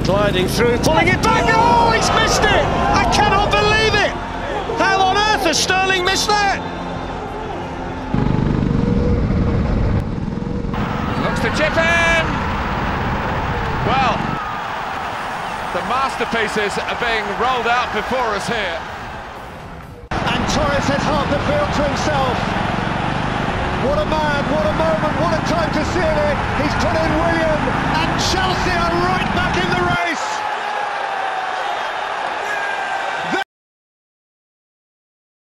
Gliding through, pulling it back. Oh, he's missed it! I cannot believe it! How on earth has Sterling missed that? Looks to chip in! Well, the masterpieces are being rolled out before us here. And Torres has half the field to himself. What a man, what a moment, what a time to see it.